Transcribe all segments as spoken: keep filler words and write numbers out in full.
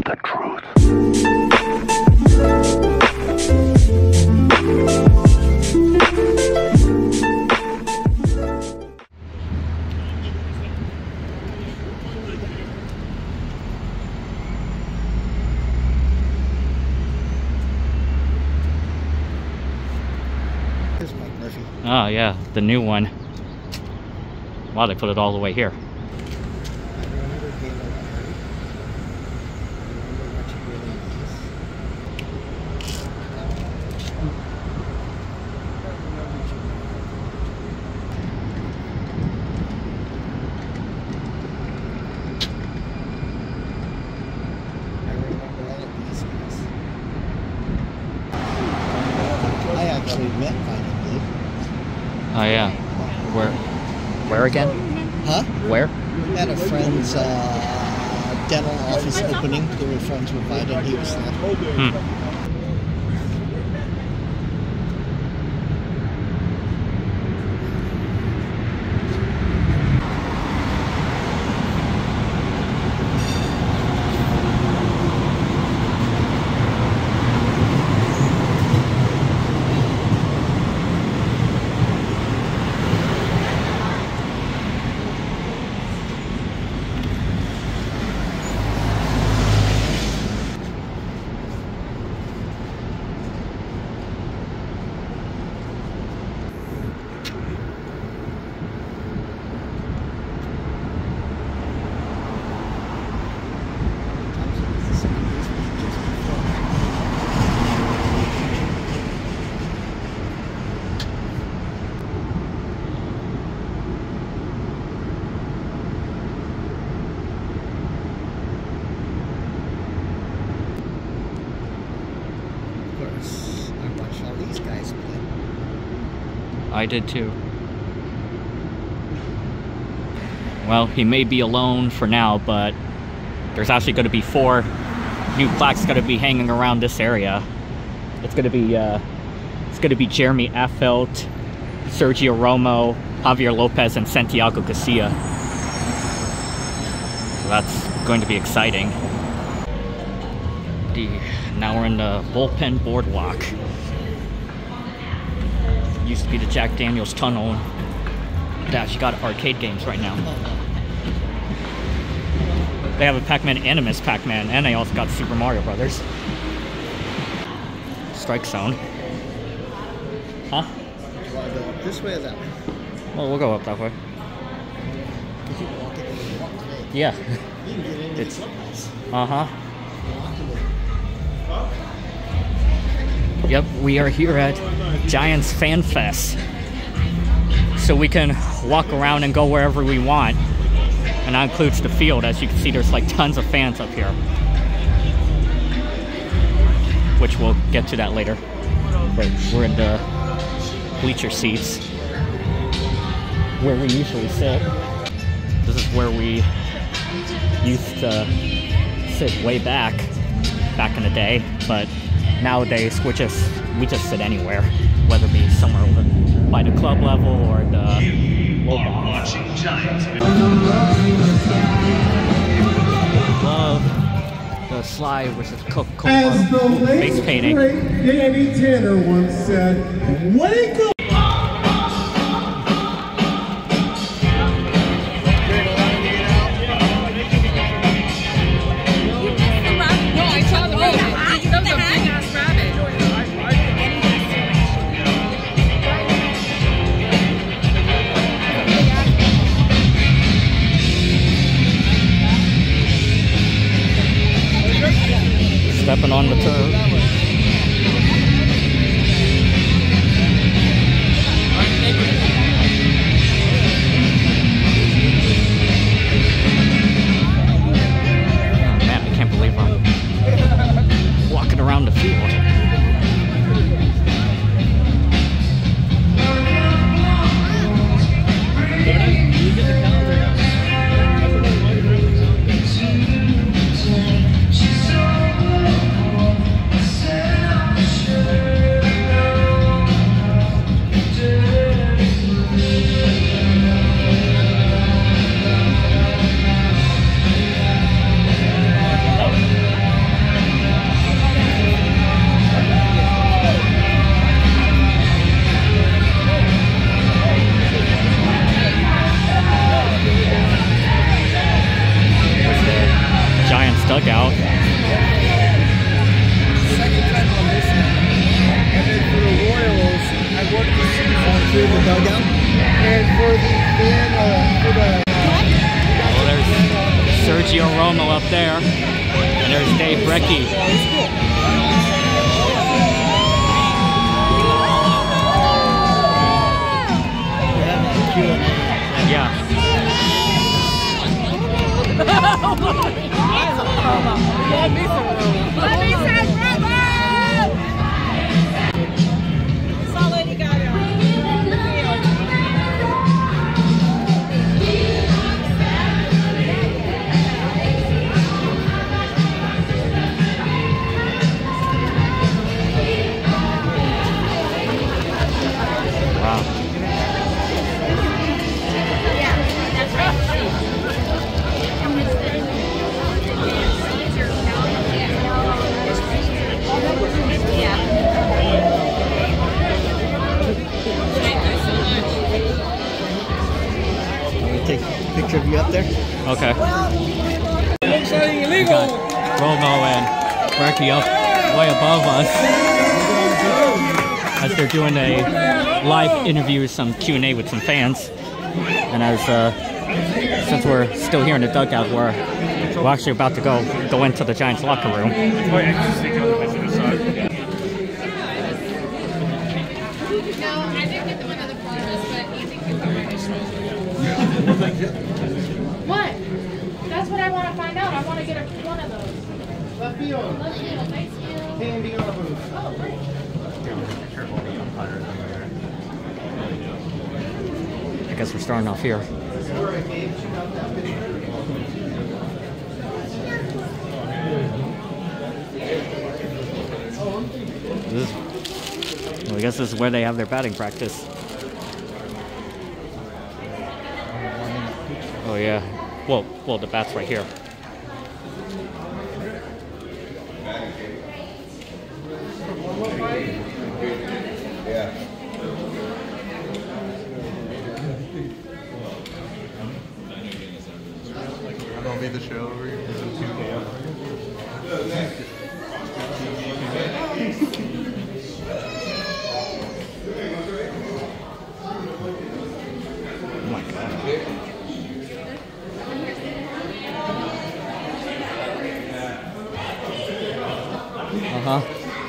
the truth. Oh yeah, the new one. Wow, they put it all the way here. I actually met finally. Oh yeah. Where? Where again? Huh? Where? At a friend's uh, dental office opening. They were friends with mine, and he was there. Hmm. I did too. Well, he may be alone for now, but there's actually going to be four new plaques going to be hanging around this area. It's going to be uh, it's going to be Jeremy Affeldt, Sergio Romo, Javier Lopez, and Santiago Garcia. So that's going to be exciting. The, now we're in the Bullpen Boardwalk. Used to be the Jack Daniels Tunnel. They actually got arcade games right now. They have a Pac-Man and a Miss Pac-Man, and they also got Super Mario Brothers. Strike Zone. Huh? Do you want to go up this way or that way? Well, we'll go up that way. Because you can walk it when you walk today. Yeah. You can get into It's, the clubhouse. uh-huh. Yep, we are here at Giants Fan Fest. So we can walk around and go wherever we want. And that includes the field. As you can see, there's like tons of fans up here. Which we'll get to that later. But we're in the bleacher seats, where we usually sit. This is where we used to sit way back, back in the day. But nowadays, we're just, we just sit anywhere, whether it be somewhere over by the club level or the low box. Love the slide versus Coca-Cola face painting. Danny Tanner once said, "Wake up!" Stepping on the turf. Oh, man, I can't believe I'm walking around the field. dugout. Second time on this one. And then for the Royals, I worked the season through the dugout. And for the then uh, for the Well, there's Sergio Romo up there, and there's Dravecky. Yeah. Take a picture of you up there. Okay. looks like illegal. Romo and Dravecky up way above us as they're doing a live interview, some Q and A with some fans. And as uh, since we're still here in the dugout, we're we're actually about to go go into the Giants locker room. Oh, yeah, just take out the to the side. No, I didn't get the one of the corners, but you think you can What? That's what I want to find out. I want to get a, one of those. Left field. Left field. Thanks, you. Candy on the booth. Oh, great. I guess we're starting off here. This is, well, I guess this is where they have their batting practice. Oh yeah. Well, well, the bat's right here. Yeah. I'll be the show over here. Oh my god. Uh-huh.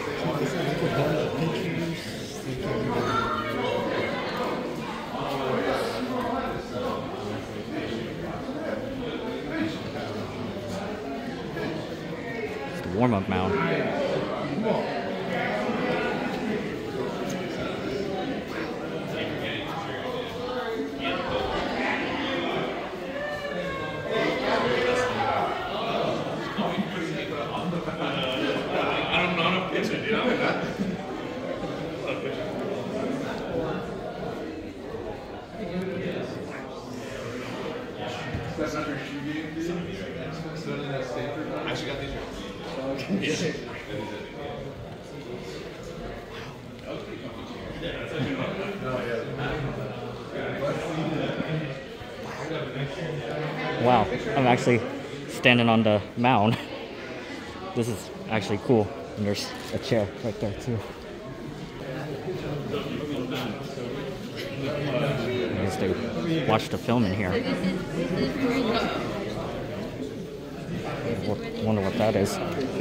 It's the warm-up mound. That's not your shoe game, dude? I actually got these yours. Yeah. Wow, I'm actually standing on the mound. This is actually cool. And there's a chair right there too. I guess they watch the film in here. I wonder what that is.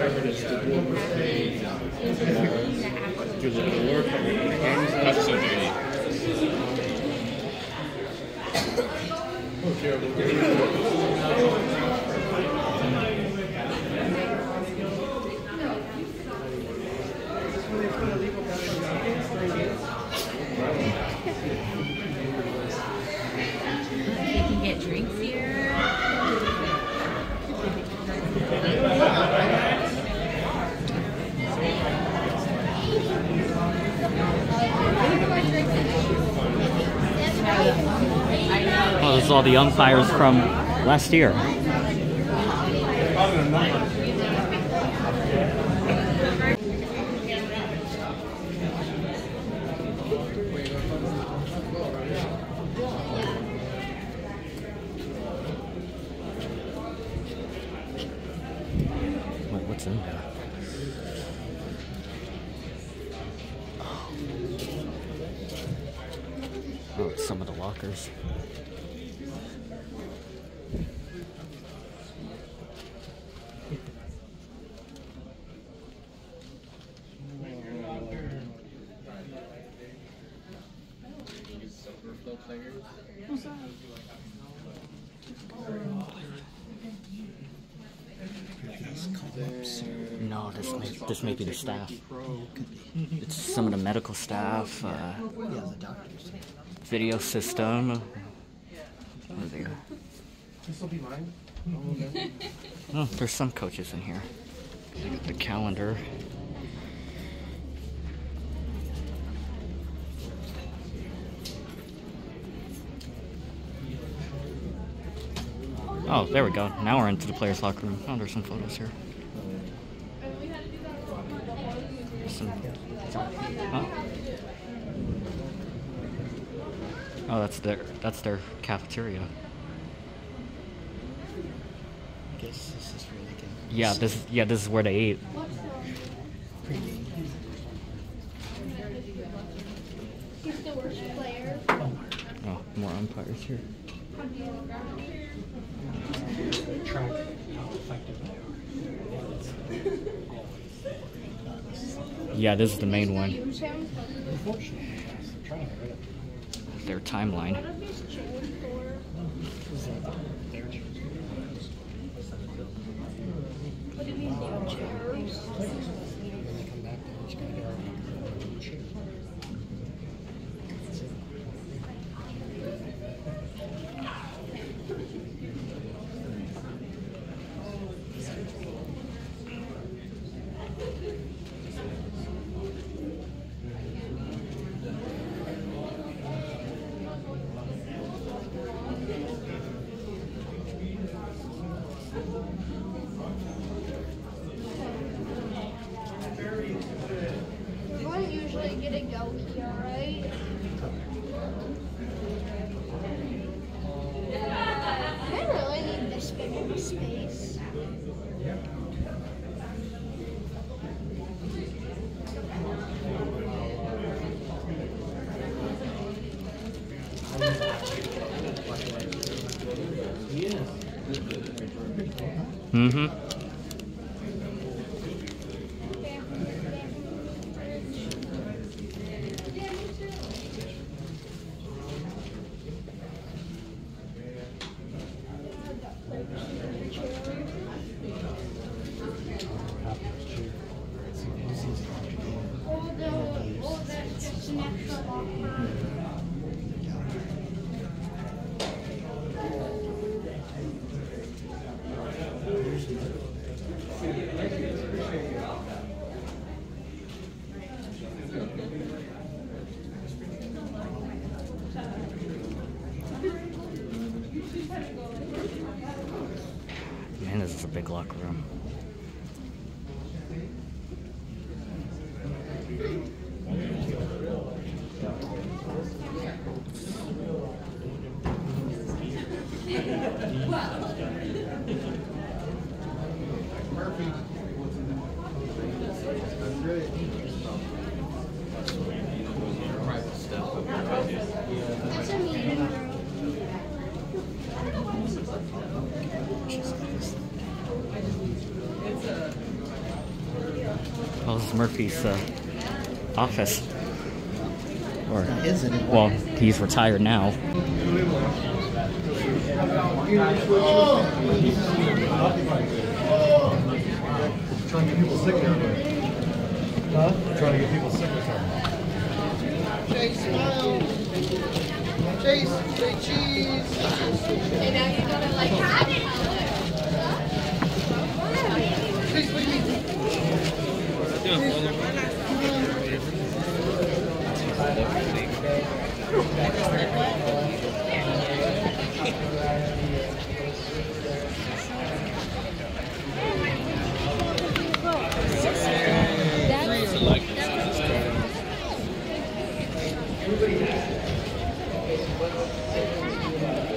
They can get drinks here. Oh, this is all the umpires from last year. what's in there. Oh, it's some of the lockers. No, this may, this may be the staff. It's some of the medical staff, uh, Yeah, the doctors. video system. What are they? This will be mine. Oh, there's some coaches in here. The calendar. Oh, there we go. Now we're into the players' locker room. Oh, there's some photos here. There's some. Oh. Oh, that's their that's their cafeteria. I guess this is where they can. Yeah, this is yeah this is where they eat. Pregame. He's the worst player. Oh, more umpires here. Track. Yeah, this is the main one. Their timeline. What do you mean they're chairs? Everyone usually get a go here, right? I really need this big of a space. Mm-hmm. Man, this is a big locker room. That's a meeting room. Oh, this is Murphy's uh, office. Or, Not his anymore. well, he's retired now. Trying to get people sick down here. Huh? Trying to get people sick down here. Chase, smile. Chase, say cheese. And now you gotta like have it. Chase, what do you mean?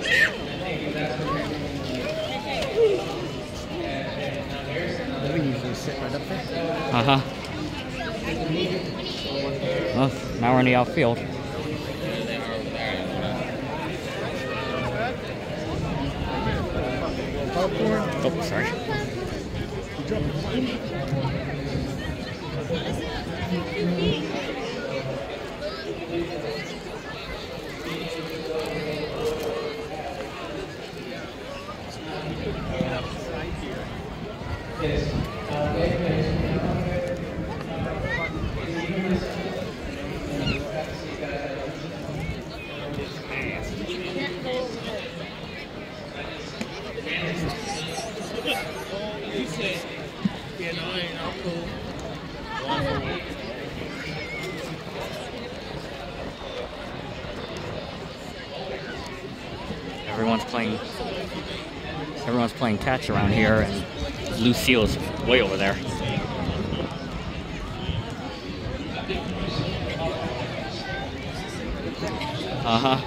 We usually sit right up there. Uh-huh. Well, now we're in the outfield. Oh, sorry. Everyone's playing. Everyone's playing catch around here, and Lucille's way over there. Uh huh.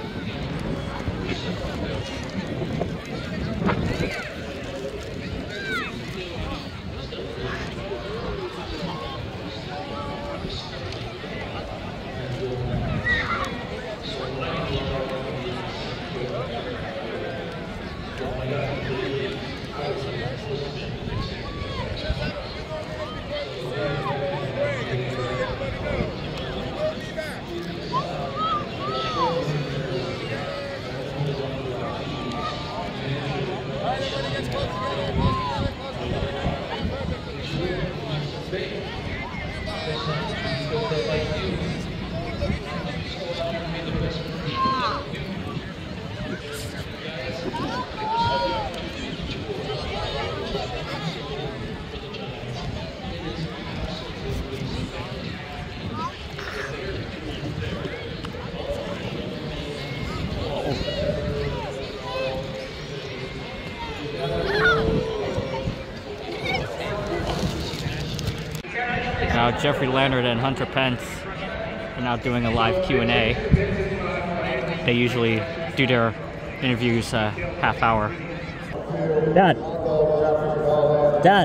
Now Jeffrey Leonard and Hunter Pence are now doing a live Q and A. They usually do their interviews a half hour. Dad. Dad.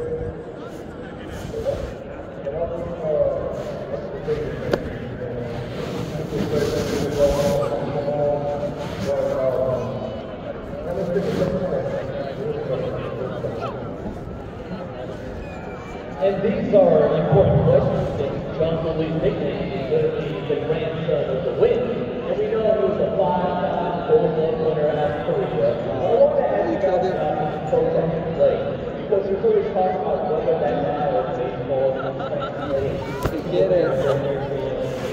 And these are important questions. John Foley's nickname is literally the grandson of the Winn. And we know he was a five-time Golden Glove winner at Aurilia. I want to ask you guys about his pro-time play. Because you're always talking about whether that now is baseball and get it.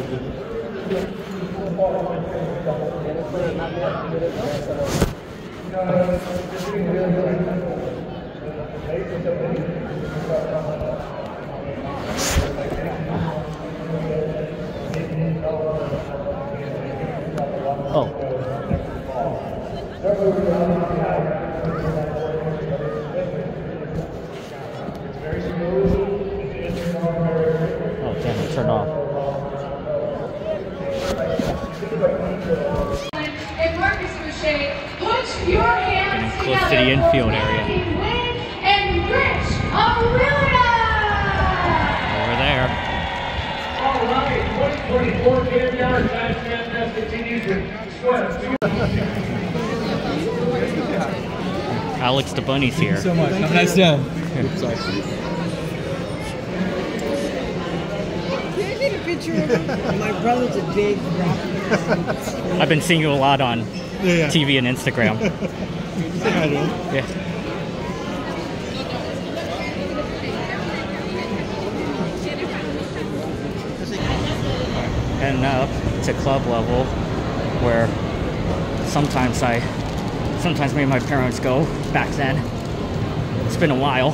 Oh. Oh, damn it, turned off. And Marcus Boucher, put your hands Getting close to the infield area. Winn and Rich Aurilia! Over there. All right, twenty twenty-four game yard, Giants Fan continues with square. Alex the Bunny's here. so much. Have a nice day. Can I take a picture of him? My brother's a big rock fan. I've been seeing you a lot on Yeah, yeah. T V and Instagram. Say hi to him. Yeah. And up to club level, where sometimes I, sometimes me and my parents go back then. It's been a while.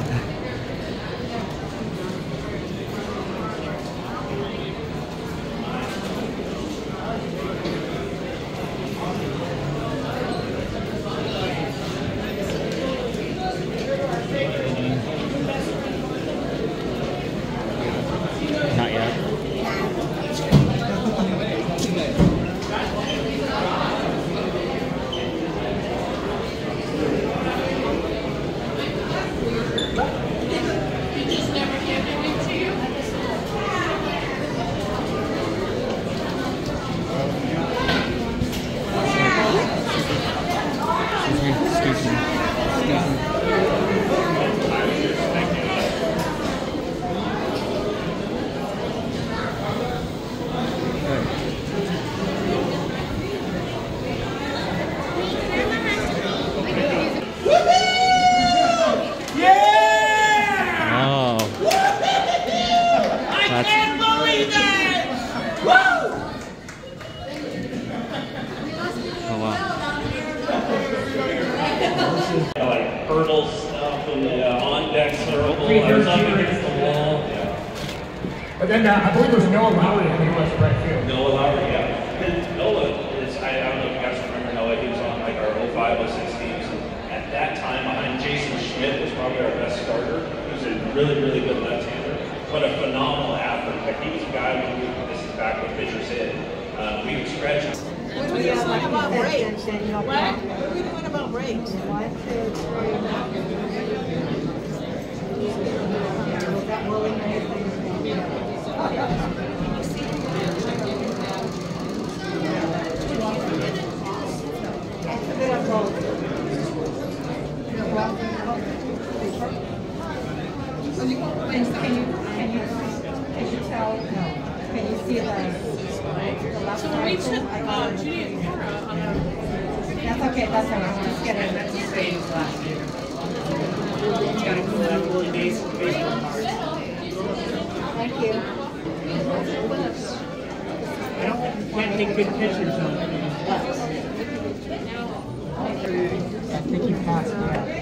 Not yet. But then uh, I believe it was Noah Lowry, I think it was right field. Noah Lowry, yeah. And Noah is, I, I don't know if you guys remember Noah, he was on like our oh five oh six teams. At that time, behind Jason Schmidt was probably our best starter. He was a really, really good left-hander, but a phenomenal athlete. Like he was a guy when we, this is back when pitchers hit, uh, we would stretch him. What are we doing about rates? What? What are we doing about rates? One, two, three. That willing Can you, can you, can you tell, can you see the So we took uh, Judy and Cora on a... That's okay, that's all right. I'm just getting That's the same as last year. You gotta clean it up really base, baseball cards. Thank you. I don't, can't take good pictures on it. I think he passed, yeah.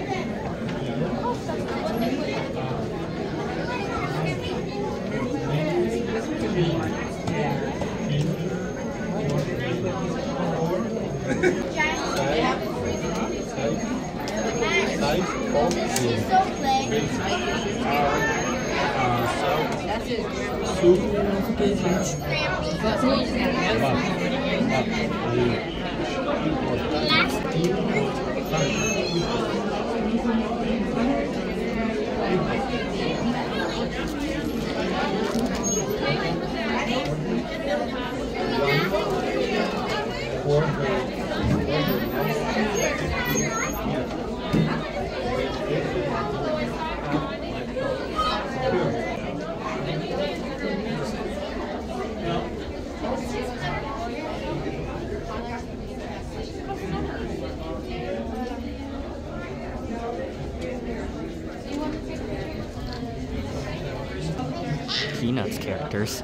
Peanuts characters.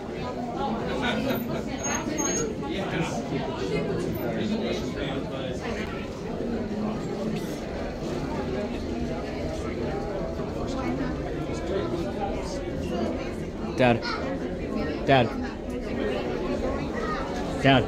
Dad. Dad. Dad.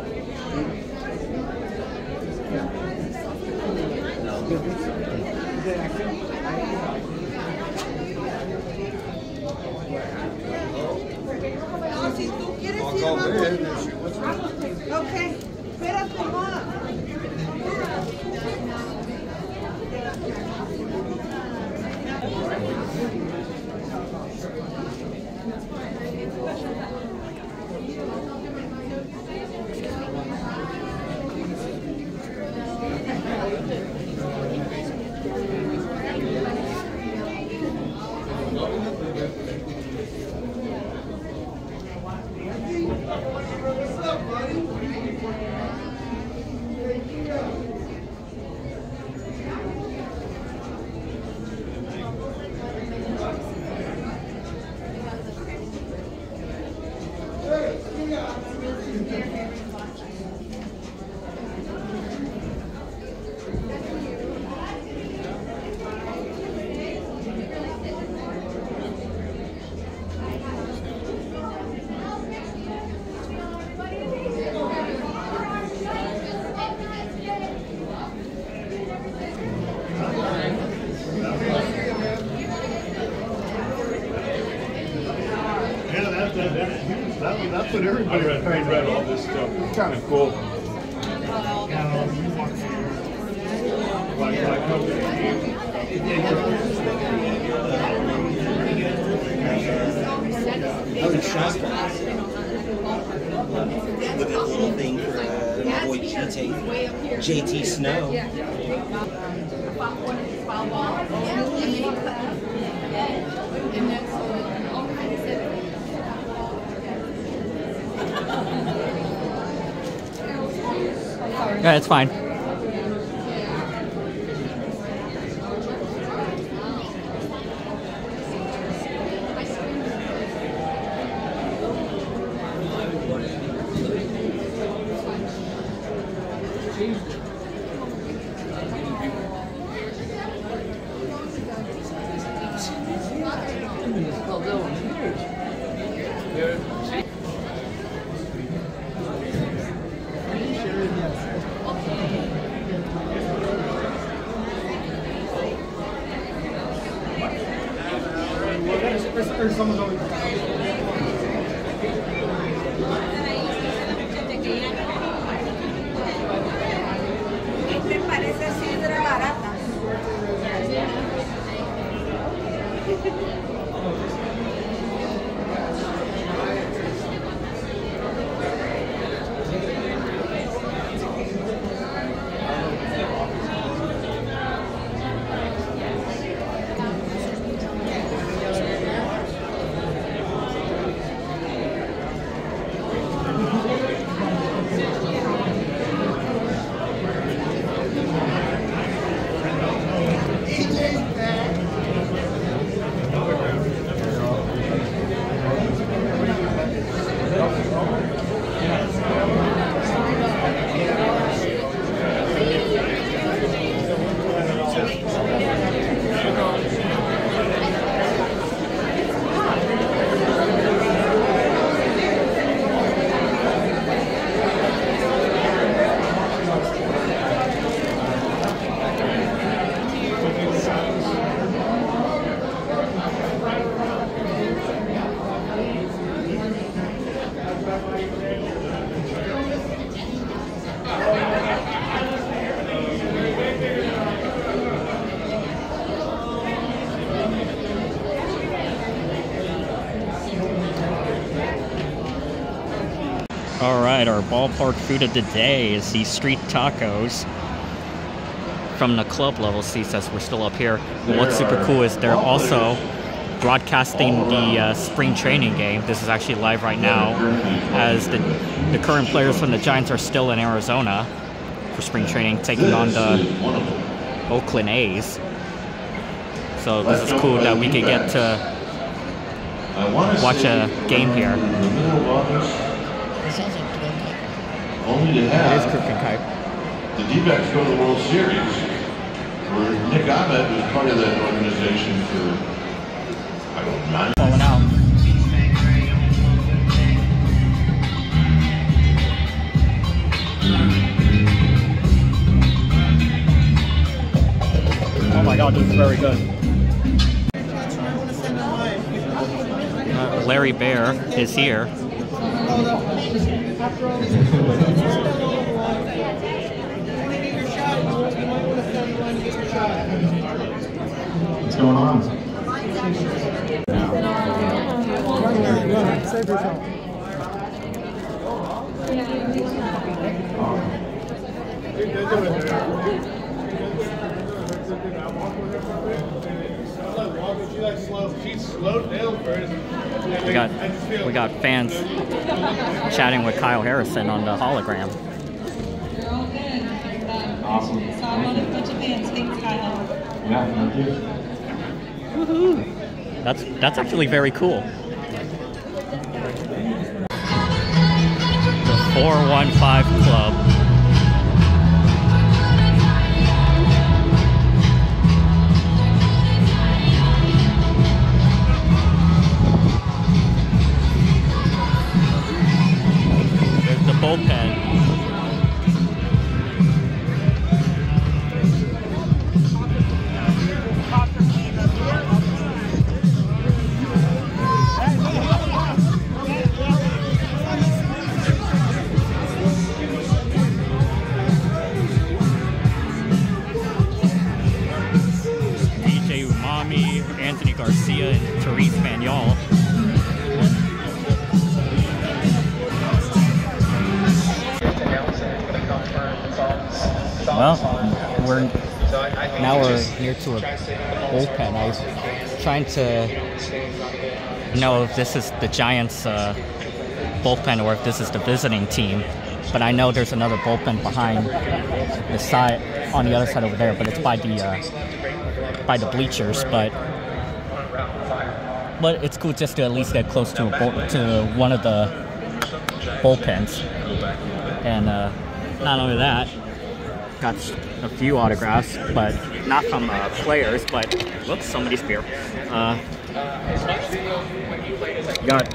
Okay, espera, come on. That's what everybody read. I read all this stuff. It's kind of cool. Like, like, I was shocked. Look at the little thing for uh, my boy G T, J T Snow. Yeah, it's fine. Alright, our ballpark food of the day is these street tacos from the club level seats as we're still up here. And what's super cool is they're also broadcasting the uh, spring training game. This is actually live right now as the, the current players from the Giants are still in Arizona for spring training, taking on the Oakland A's. So this is cool that we could get to watch a game here. Only to have it is cooking type. The D-backs go to the World Series, where Nick Ahmed was part of that organization for, I don't know, nine. Falling out. Oh my God, this is very good. Uh, Larry Baer is here. What's going on? Save yourself. We got we got fans chatting with Kyle Harrison on the hologram. Awesome. Yeah, thank you. Woohoo! That's that's actually very cool. The four one five Club. There's the bullpen. Umami, Anthony Garcia, and Therese Vinal. Well, we're now we're near to a bullpen. I was trying to know if this is the Giants uh, bullpen or if this is the visiting team, but I know there's another bullpen behind the side on the other side over there, but it's by the uh, by the bleachers. But but it's cool just to at least get close to a bull, to one of the bullpens, and uh, not only that, got a few autographs, but not from uh, players, but whoops, somebody's beer. Uh, Got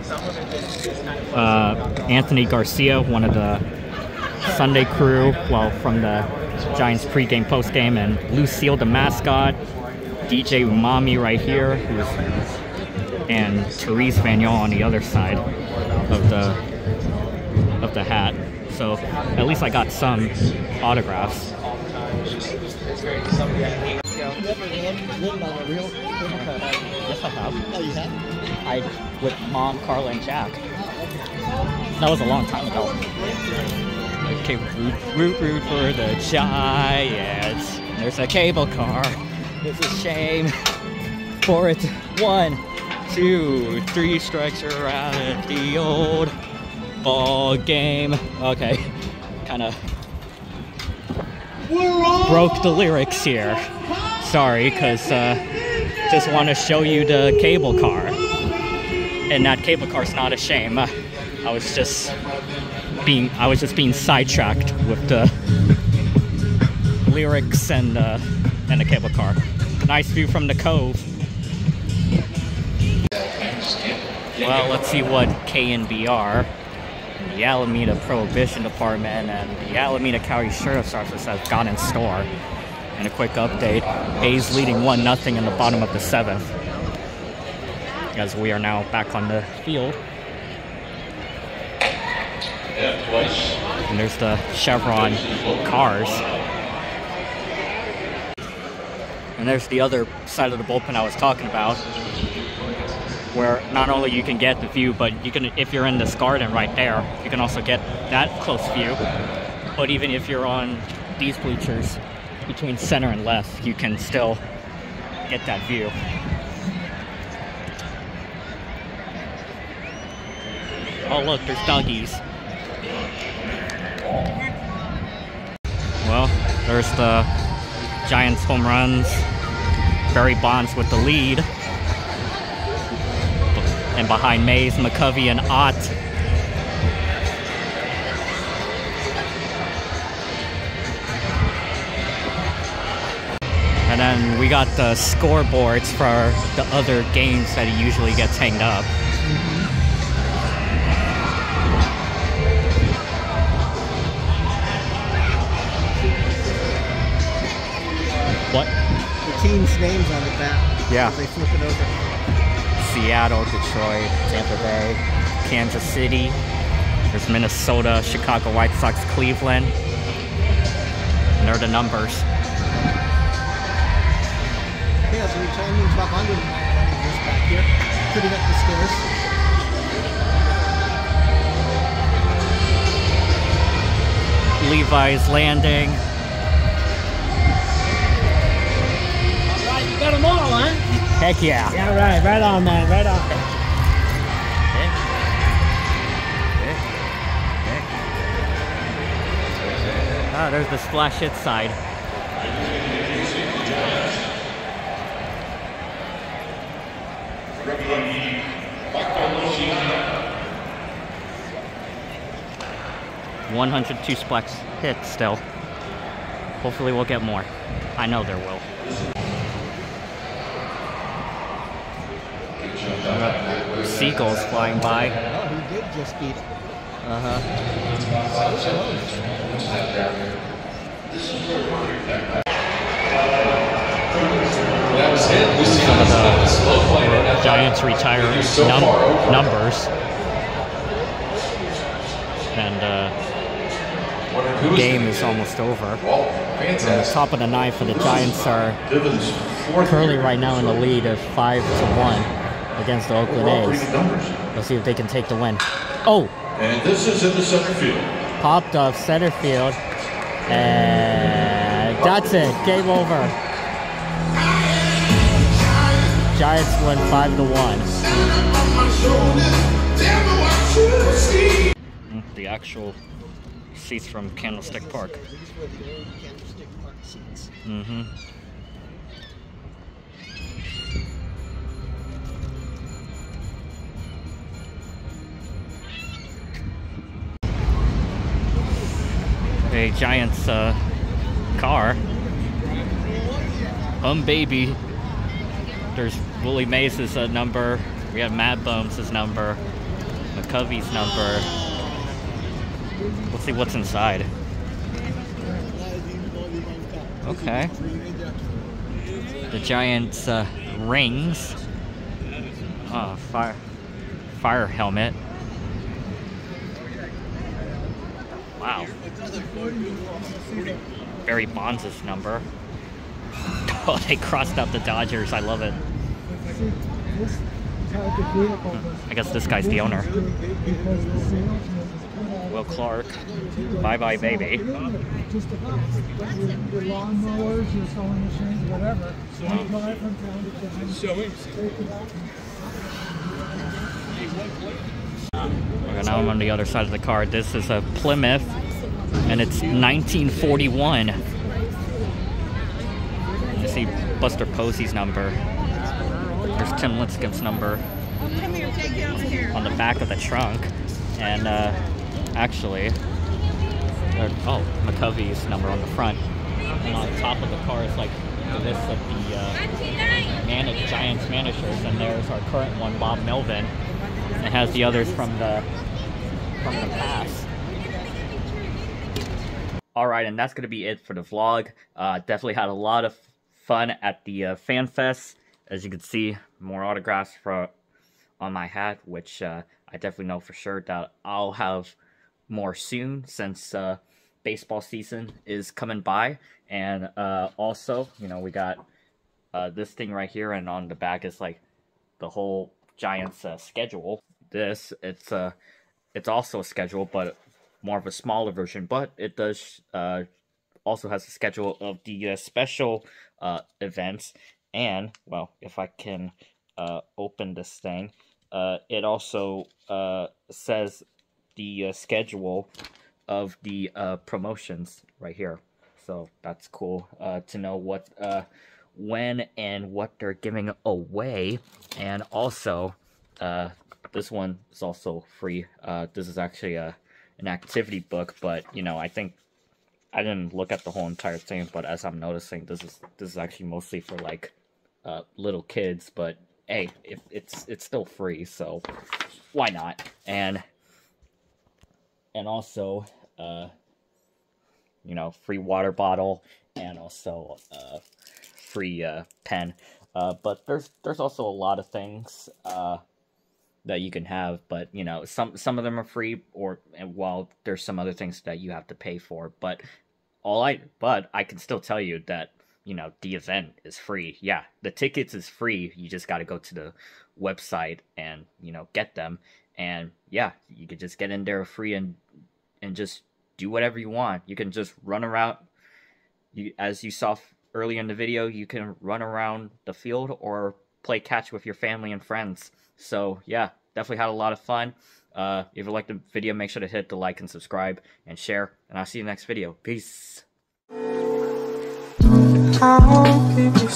uh, Anthony Garcia, one of the Sunday crew, well, from the Giants pregame, postgame, and Lucille, the mascot, D J Umami right here, who's, and Therese Vinal on the other side of the of the hat. So at least I got some autographs. Never ridden on a real cable car. Yes, I have. Oh, you have? I with Mom, Carla, and Jack. That was a long time ago. Okay, root, root, root for the Giants. There's a cable car. It's a shame for it. One, two, three strikes are out at the old ball game. Okay, kind of broke the lyrics here. Sorry, because uh, just want to show you the cable car. And that cable car's not a shame. Uh, I was just being I was just being sidetracked with the lyrics and uh, and the cable car. Nice view from the cove. Well, let's see what K and B are. The Alameda Prohibition Department and the Alameda County Sheriff's Office have got in store. And a quick update, A's leading one nothing in the bottom of the seventh. As we are now back on the field. And there's the Chevron cars. And there's the other side of the bullpen I was talking about, where not only you can get the view, but you can, if you're in this garden right there, you can also get that close view. But even if you're on these bleachers, between center and left, you can still get that view. Oh look, there's doggies. Well, there's the Giants home runs. Barry Bonds with the lead. And behind Mays, McCovey, and Ott. And then we got the scoreboards for the other games that he usually gets hanged up. What? The team's names on the back. Yeah. They flip it over. Seattle, Detroit, Tampa Bay, Kansas City. There's Minnesota, Chicago White Sox, Cleveland. And there are the numbers. Yeah, so you're telling me it's about one hundred just back here, putting up the stairs. Levi's Landing. All right, you got them all, huh? Heck yeah. Yeah, right, right on, man, right on. Ah, there's the splash hit side. one hundred two splash hits still. Hopefully we'll get more. I know there will. Seagulls flying by. Oh, he did just beat it. Uh-huh. Some of the Giants retire num numbers. And uh, the game is almost over. On the top of the ninth for the Giants are currently right now in the lead of five to one against the Oakland A's. Let's see if they can take the win. Oh! And this is in the center field. Popped off center field. And that's it. Game over. Giants win five to one. The actual seats from Candlestick Park. These were the old Candlestick Park seats. Mm-hmm. A Giants uh, car. Um, baby. There's Willie Mays' uh, number. We have Mad Bones' number. McCovey's number. Let's see what's inside. Okay. The Giants uh, rings. Oh, fire, fire helmet. Wow. Barry Bonds' number. Oh, they crossed out the Dodgers. I love it. I guess this guy's the owner. Will Clark. Bye bye, baby. Just about your lawnmowers, your sewing machines, whatever. So you drive from town to town. Showing. Okay, now I'm on the other side of the car. This is a Plymouth, and it's nineteen forty-one. I see Buster Posey's number. There's Tim Lincecum's number on the back of the trunk, and uh, actually, there, oh, McCovey's number on the front, and on top of the car is like the list of the uh, managed Giants managers, and there's our current one, Bob Melvin. It has the others from the from the past. All right, and that's gonna be it for the vlog. Uh, definitely had a lot of fun at the uh, Fan Fest. As you can see, more autographs for on my hat, which uh, I definitely know for sure that I'll have more soon, since uh, baseball season is coming by. And uh, also, you know, we got uh, this thing right here, and on the back is like the whole Giants uh, schedule. This it's uh, it's also a schedule, but more of a smaller version. But it does uh, also has a schedule of the uh, special uh, events. And, well, if I can uh, open this thing, uh, it also uh, says the uh, schedule of the uh, promotions right here. So that's cool uh, to know what, uh, when and what they're giving away. And also, uh, this one is also free. Uh, this is actually a, an activity book, but, you know, I think I didn't look at the whole entire thing, but as I'm noticing, this is this is actually mostly for, like, Uh, little kids, but hey, if it's it's still free, so why not? And and also, uh, you know, free water bottle, and also uh, free uh, pen. Uh, but there's there's also a lot of things uh, that you can have, but you know, some some of them are free, or and while there's some other things that you have to pay for. But all I but I can still tell you that, you know, the event is free. Yeah, the tickets is free. You just got to go to the website and, you know, get them. And yeah, you could just get in there free and and just do whatever you want. You can just run around. You, as you saw earlier in the video, you can run around the field or play catch with your family and friends. So yeah, definitely had a lot of fun. Uh, if you liked the video, make sure to hit the like and subscribe and share. And I'll see you in the next video. Peace. How people